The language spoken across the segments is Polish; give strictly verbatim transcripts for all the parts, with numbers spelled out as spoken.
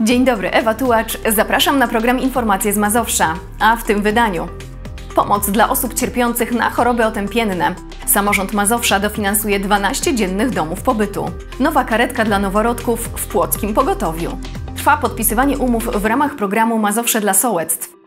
Dzień dobry, Ewa Tułacz. Zapraszam na program Informacje z Mazowsza, a w tym wydaniu pomoc dla osób cierpiących na choroby otępienne. Samorząd Mazowsza dofinansuje dwanaście dziennych domów pobytu. Nowa karetka dla noworodków w płockim pogotowiu. Trwa podpisywanie umów w ramach programu Mazowsze dla sołectw.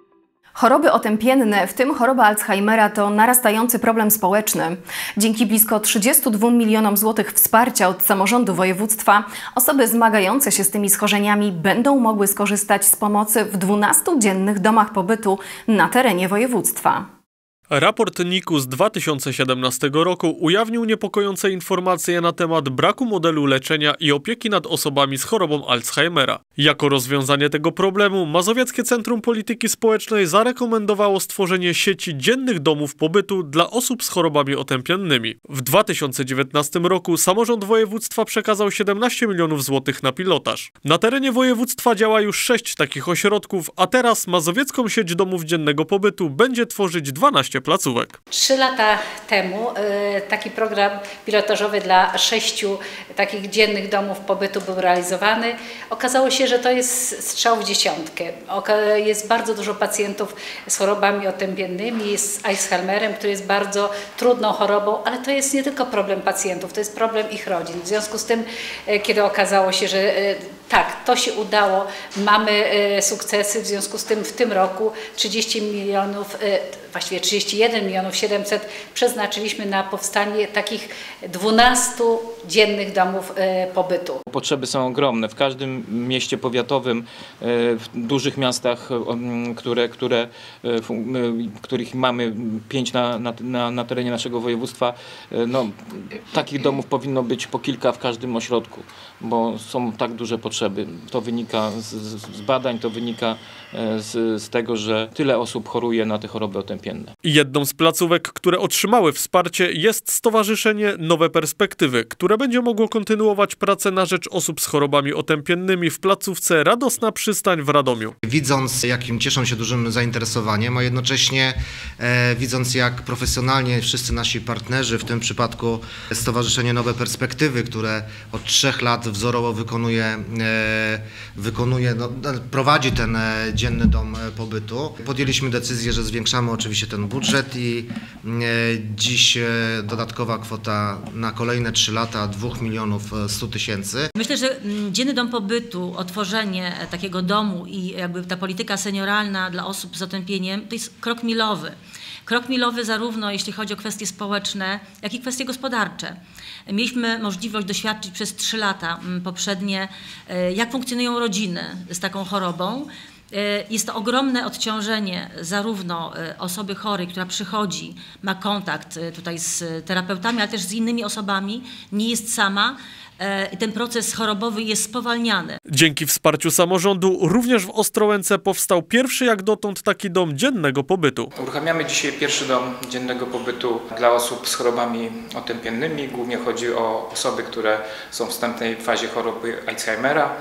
Choroby otępienne, w tym choroba Alzheimera, to narastający problem społeczny. Dzięki blisko trzydziestu dwóm milionom złotych wsparcia od samorządu województwa osoby zmagające się z tymi schorzeniami będą mogły skorzystać z pomocy w dwunastu dziennych domach pobytu na terenie województwa. Raport N I K U z dwa tysiące siedemnastego roku ujawnił niepokojące informacje na temat braku modelu leczenia i opieki nad osobami z chorobą Alzheimera. Jako rozwiązanie tego problemu Mazowieckie Centrum Polityki Społecznej zarekomendowało stworzenie sieci dziennych domów pobytu dla osób z chorobami otępiennymi. W dwa tysiące dziewiętnastym roku samorząd województwa przekazał siedemnaście milionów złotych na pilotaż. Na terenie województwa działa już sześć takich ośrodków, a teraz mazowiecką sieć domów dziennego pobytu będzie tworzyć dwanaście placówek. Trzy lata temu y, taki program pilotażowy dla sześciu takich dziennych domów pobytu był realizowany. Okazało się, że to jest strzał w dziesiątkę. Oka jest bardzo dużo pacjentów z chorobami otępiennymi, z Alzheimerem, który jest bardzo trudną chorobą, ale to jest nie tylko problem pacjentów, to jest problem ich rodzin. W związku z tym, y, kiedy okazało się, że y, tak, to się udało, mamy y, sukcesy, w związku z tym w tym roku trzydzieści milionów, y, właściwie trzydzieści jeden milionów siedemset przeznaczyliśmy na powstanie takich dwunastu dziennych domów y, pobytu. Potrzeby są ogromne. W każdym mieście powiatowym, y, w dużych miastach, y, które, które, y, których mamy pięć na, na, na terenie naszego województwa, y, no, takich domów powinno być po kilka w każdym ośrodku, bo są tak duże potrzeby. To wynika z, z badań, to wynika z, z tego, że tyle osób choruje na te choroby otępienne. Jedną z placówek, które otrzymały wsparcie, jest Stowarzyszenie Nowe Perspektywy, które będzie mogło kontynuować pracę na rzecz osób z chorobami otępiennymi w placówce Radosna Przystań w Radomiu. Widząc, jakim cieszą się dużym zainteresowaniem, a jednocześnie e, widząc, jak profesjonalnie wszyscy nasi partnerzy, w tym przypadku Stowarzyszenie Nowe Perspektywy, które od trzech lat wzorowo wykonuje, e, wykonuje no, prowadzi ten e, dzienny dom pobytu, podjęliśmy decyzję, że zwiększamy oczywiście ten budżet i e, dziś e, dodatkowa kwota na kolejne trzy lata dwóch milionów stu tysięcy. Myślę, że dzienny dom pobytu, otworzenie takiego domu i jakby ta polityka senioralna dla osób z otępieniem to jest krok milowy. Krok milowy zarówno jeśli chodzi o kwestie społeczne, jak i kwestie gospodarcze. Mieliśmy możliwość doświadczyć przez trzy lata poprzednie, jak funkcjonują rodziny z taką chorobą. Jest to ogromne odciążenie zarówno osoby chorej, która przychodzi, ma kontakt tutaj z terapeutami, ale też z innymi osobami, nie jest sama. Ten proces chorobowy jest spowalniany. Dzięki wsparciu samorządu również w Ostrołęce powstał pierwszy jak dotąd taki dom dziennego pobytu. Uruchamiamy dzisiaj pierwszy dom dziennego pobytu dla osób z chorobami otępiennymi. Głównie chodzi o osoby, które są w wstępnej fazie choroby Alzheimera.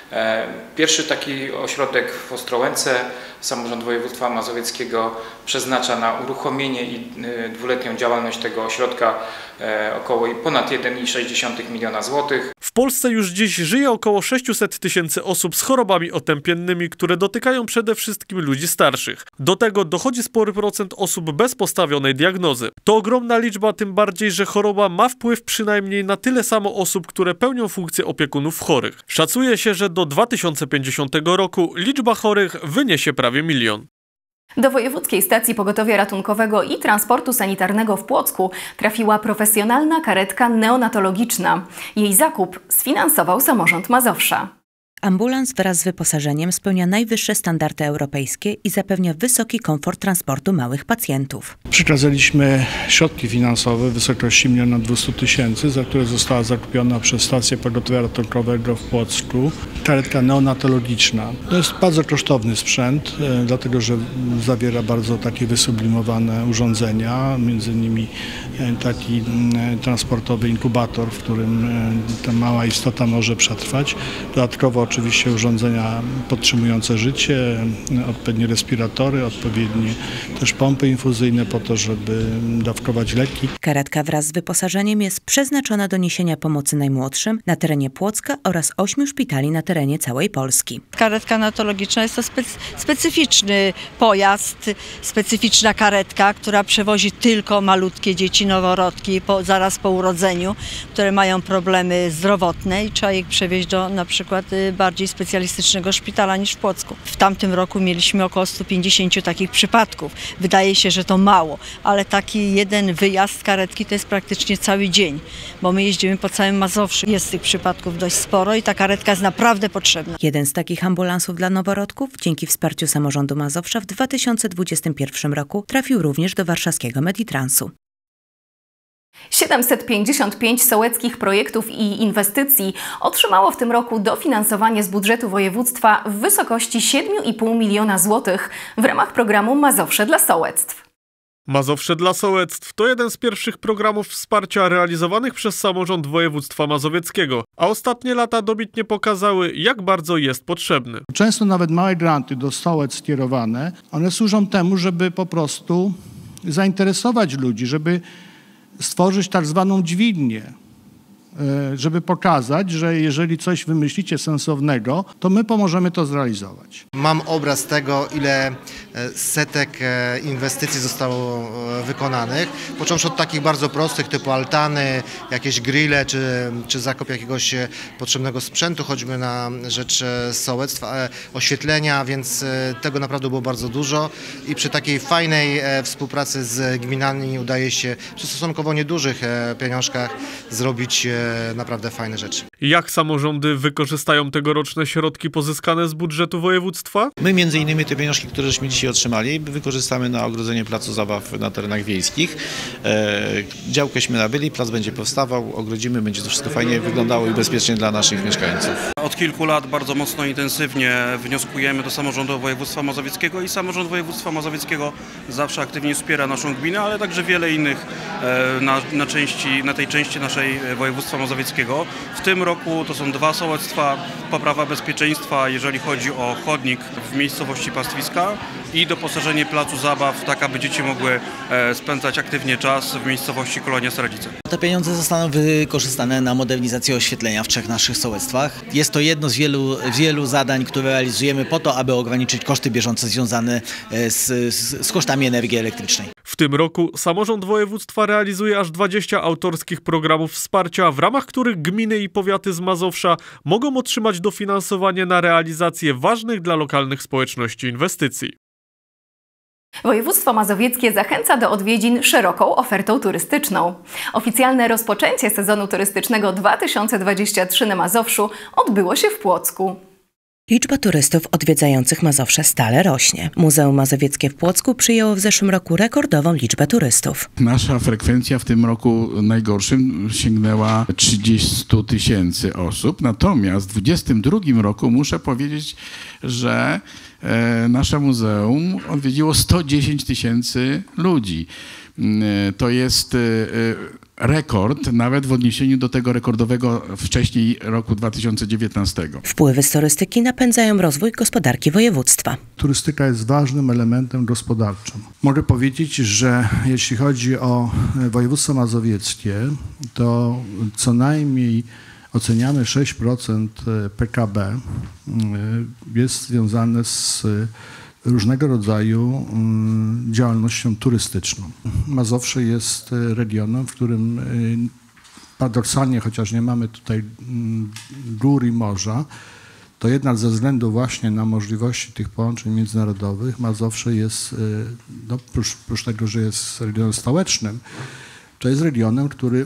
Pierwszy taki ośrodek w Ostrołęce samorząd województwa mazowieckiego przeznacza na uruchomienie i dwuletnią działalność tego ośrodka około ponad jeden przecinek sześć miliona złotych. W Polsce już dziś żyje około sześciuset tysięcy osób z chorobami otępiennymi, które dotykają przede wszystkim ludzi starszych. Do tego dochodzi spory procent osób bez postawionej diagnozy. To ogromna liczba, tym bardziej, że choroba ma wpływ przynajmniej na tyle samo osób, które pełnią funkcję opiekunów chorych. Szacuje się, że do dwa tysiące pięćdziesiątego roku liczba chorych wyniesie prawie milion. Do Wojewódzkiej Stacji Pogotowia Ratunkowego i Transportu Sanitarnego w Płocku trafiła profesjonalna karetka neonatologiczna. Jej zakup sfinansował samorząd Mazowsza. Ambulans wraz z wyposażeniem spełnia najwyższe standardy europejskie i zapewnia wysoki komfort transportu małych pacjentów. Przekazaliśmy środki finansowe w wysokości miliona dwustu tysięcy, za które została zakupiona przez Stację Pogotowia Ratunkowego w Płocku karetka neonatologiczna. To jest bardzo kosztowny sprzęt, dlatego że zawiera bardzo takie wysublimowane urządzenia, między innymi taki transportowy inkubator, w którym ta mała istota może przetrwać. Dodatkowo oczywiście urządzenia podtrzymujące życie, odpowiednie respiratory, odpowiednie też pompy infuzyjne po to, żeby dawkować leki. Karetka wraz z wyposażeniem jest przeznaczona do niesienia pomocy najmłodszym na terenie Płocka oraz ośmiu szpitali na terenie terenie całej Polski. Karetka neonatologiczna jest to specy- specyficzny pojazd, specyficzna karetka, która przewozi tylko malutkie dzieci, noworodki po, zaraz po urodzeniu, które mają problemy zdrowotne i trzeba ich przewieźć do na przykład bardziej specjalistycznego szpitala niż w Płocku. W tamtym roku mieliśmy około stu pięćdziesięciu takich przypadków. Wydaje się, że to mało, ale taki jeden wyjazd karetki to jest praktycznie cały dzień, bo my jeździmy po całym Mazowszu. Jest tych przypadków dość sporo i ta karetka jest naprawdę potrzebna. Jeden z takich ambulansów dla noworodków dzięki wsparciu samorządu Mazowsza w dwa tysiące dwudziestym pierwszym roku trafił również do warszawskiego Meditransu. siedemset pięćdziesiąt pięć sołeckich projektów i inwestycji otrzymało w tym roku dofinansowanie z budżetu województwa w wysokości siedem i pół miliona złotych w ramach programu Mazowsze dla sołectw. Mazowsze dla sołectw to jeden z pierwszych programów wsparcia realizowanych przez samorząd województwa mazowieckiego, a ostatnie lata dobitnie pokazały, jak bardzo jest potrzebny. Często nawet małe granty do sołectw skierowane, one służą temu, żeby po prostu zainteresować ludzi, żeby stworzyć tak zwaną dźwignię, żeby pokazać, że jeżeli coś wymyślicie sensownego, to my pomożemy to zrealizować. Mam obraz tego, ile setek inwestycji zostało wykonanych, począwszy od takich bardzo prostych typu altany, jakieś grille czy, czy zakup jakiegoś potrzebnego sprzętu, choćby na rzecz sołectwa, oświetlenia, więc tego naprawdę było bardzo dużo i przy takiej fajnej współpracy z gminami udaje się przy stosunkowo niedużych pieniążkach zrobić naprawdę fajne rzeczy. Jak samorządy wykorzystają tegoroczne środki pozyskane z budżetu województwa? My między innymi te pieniążki, które żeśmy dzisiaj otrzymali, wykorzystamy na ogrodzenie placu zabaw na terenach wiejskich. E, działkęśmy nabyli, plac będzie powstawał, ogrodzimy, będzie to wszystko fajnie wyglądało i bezpiecznie dla naszych mieszkańców. Od kilku lat bardzo mocno intensywnie wnioskujemy do samorządu województwa mazowieckiego i samorząd województwa mazowieckiego zawsze aktywnie wspiera naszą gminę, ale także wiele innych e, na, na, części, na tej części naszej województwa mazowieckiego. W tym roku to są dwa sołectwa, poprawa bezpieczeństwa, jeżeli chodzi o chodnik w miejscowości Pastwiska i doposażenie placu zabaw, tak aby dzieci mogły spędzać aktywnie czas w miejscowości Kolonia Sradzice. Te pieniądze zostaną wykorzystane na modernizację oświetlenia w trzech naszych sołectwach. Jest to jedno z wielu, wielu zadań, które realizujemy po to, aby ograniczyć koszty bieżące związane z, z, z kosztami energii elektrycznej. W tym roku samorząd województwa realizuje aż dwadzieścia autorskich programów wsparcia, w ramach których gminy i powiaty z Mazowsza mogą otrzymać dofinansowanie na realizację ważnych dla lokalnych społeczności inwestycji. Województwo mazowieckie zachęca do odwiedzin szeroką ofertą turystyczną. Oficjalne rozpoczęcie sezonu turystycznego dwa tysiące dwudziestego trzeciego na Mazowszu odbyło się w Płocku. Liczba turystów odwiedzających Mazowsze stale rośnie. Muzeum Mazowieckie w Płocku przyjęło w zeszłym roku rekordową liczbę turystów. Nasza frekwencja w tym roku najgorszym sięgnęła trzydzieści tysięcy osób, natomiast w dwudziestym drugim roku muszę powiedzieć, że e, nasze muzeum odwiedziło sto dziesięć tysięcy ludzi. E, to jest e, rekord, nawet w odniesieniu do tego rekordowego wcześniej roku dwa tysiące dziewiętnastego. Wpływy z turystyki napędzają rozwój gospodarki województwa. Turystyka jest ważnym elementem gospodarczym. Mogę powiedzieć, że jeśli chodzi o województwo mazowieckie, to co najmniej oceniamy sześć procent P K B jest związane z różnego rodzaju działalnością turystyczną. Mazowsze jest regionem, w którym paradoksalnie, chociaż nie mamy tutaj gór i morza, to jednak ze względu właśnie na możliwości tych połączeń międzynarodowych Mazowsze jest, no, prócz, prócz tego, że jest regionem stołecznym, to jest regionem, który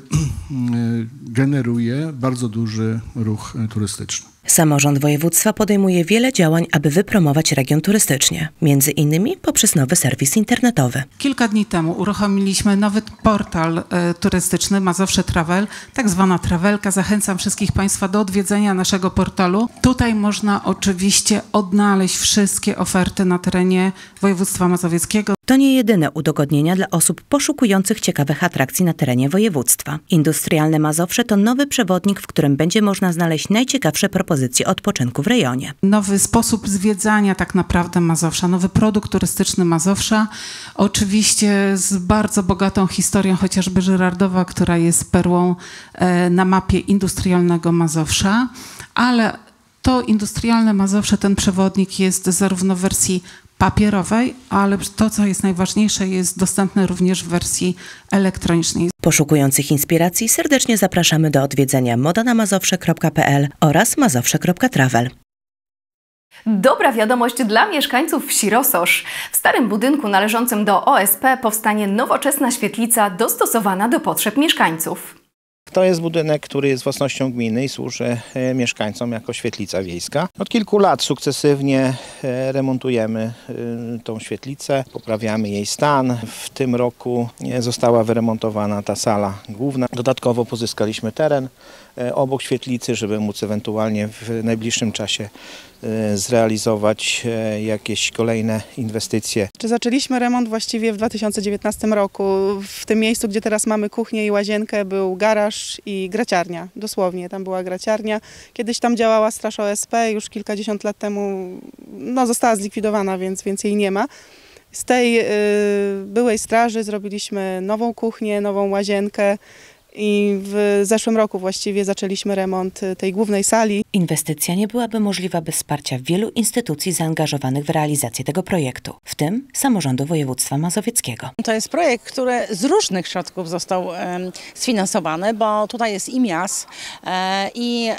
generuje bardzo duży ruch turystyczny. Samorząd województwa podejmuje wiele działań, aby wypromować region turystycznie, między innymi poprzez nowy serwis internetowy. Kilka dni temu uruchomiliśmy nowy portal e, turystyczny Mazowsze Travel, tak zwana trawelka. Zachęcam wszystkich Państwa do odwiedzenia naszego portalu. Tutaj można oczywiście odnaleźć wszystkie oferty na terenie województwa mazowieckiego. To nie jedyne udogodnienia dla osób poszukujących ciekawych atrakcji na terenie województwa. Industrialne Mazowsze to nowy przewodnik, w którym będzie można znaleźć najciekawsze propozycje odpoczynku w rejonie. Nowy sposób zwiedzania tak naprawdę Mazowsza, nowy produkt turystyczny Mazowsza. Oczywiście z bardzo bogatą historią, chociażby Żyrardowa, która jest perłą e, na mapie industrialnego Mazowsza, ale to Industrialne Mazowsze, ten przewodnik jest zarówno w wersji papierowej, ale to, co jest najważniejsze, jest dostępne również w wersji elektronicznej. Poszukujących inspiracji serdecznie zapraszamy do odwiedzenia moda na mazowsze kropka p l oraz mazowsze kropka travel. Dobra wiadomość dla mieszkańców wsi Rososz. W starym budynku należącym do O S P powstanie nowoczesna świetlica dostosowana do potrzeb mieszkańców. To jest budynek, który jest własnością gminy i służy mieszkańcom jako świetlica wiejska. Od kilku lat sukcesywnie remontujemy tą świetlicę, poprawiamy jej stan. W tym roku została wyremontowana ta sala główna. Dodatkowo pozyskaliśmy teren obok świetlicy, żeby móc ewentualnie w najbliższym czasie zrealizować jakieś kolejne inwestycje. Czy zaczęliśmy remont właściwie w dwa tysiące dziewiętnastym roku. W tym miejscu, gdzie teraz mamy kuchnię i łazienkę, był garaż i graciarnia. Dosłownie, tam była graciarnia. Kiedyś tam działała straż O S P, już kilkadziesiąt lat temu no, została zlikwidowana, więc, więc jej nie ma. Z tej y, byłej straży zrobiliśmy nową kuchnię, nową łazienkę. I w zeszłym roku właściwie zaczęliśmy remont tej głównej sali. Inwestycja nie byłaby możliwa bez wsparcia wielu instytucji zaangażowanych w realizację tego projektu, w tym Samorządu Województwa Mazowieckiego. To jest projekt, który z różnych środków został e, sfinansowany, bo tutaj jest i miast, e, i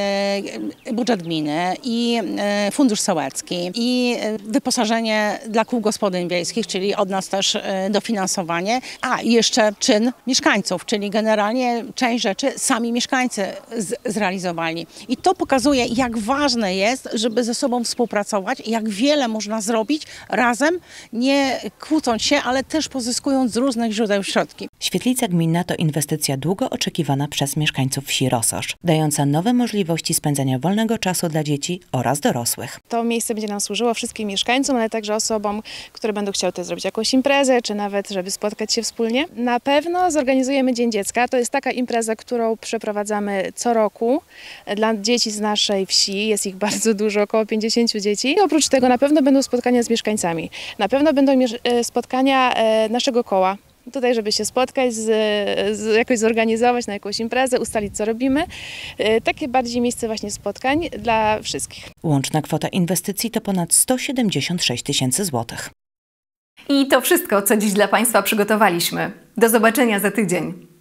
e, budżet gminy, i e, fundusz sołecki, i wyposażenie dla kół gospodyń wiejskich, czyli od nas też e, dofinansowanie, a i jeszcze czyn mieszkańców, czyli generalnie część rzeczy sami mieszkańcy z, zrealizowali. I to pokazuje, jak ważne jest, żeby ze sobą współpracować i jak wiele można zrobić razem, nie kłócąc się, ale też pozyskując z różnych źródeł środki. Świetlica gminna to inwestycja długo oczekiwana przez mieszkańców wsi Rososz, dająca nowe możliwości spędzania wolnego czasu dla dzieci oraz dorosłych. To miejsce będzie nam służyło wszystkim mieszkańcom, ale także osobom, które będą chciały tutaj zrobić jakąś imprezę, czy nawet, żeby spotkać się wspólnie. Na pewno zorganizujemy Dzień Dziecka. To jest taka impreza, którą przeprowadzamy co roku dla dzieci z naszej wsi. Jest ich bardzo dużo, około pięćdziesięciu dzieci. I oprócz tego na pewno będą spotkania z mieszkańcami. Na pewno będą spotkania naszego koła. Tutaj, żeby się spotkać, z, z, jakoś zorganizować na jakąś imprezę, ustalić, co robimy. Takie bardziej miejsce właśnie spotkań dla wszystkich. Łączna kwota inwestycji to ponad sto siedemdziesiąt sześć tysięcy złotych. I to wszystko, co dziś dla Państwa przygotowaliśmy. Do zobaczenia za tydzień.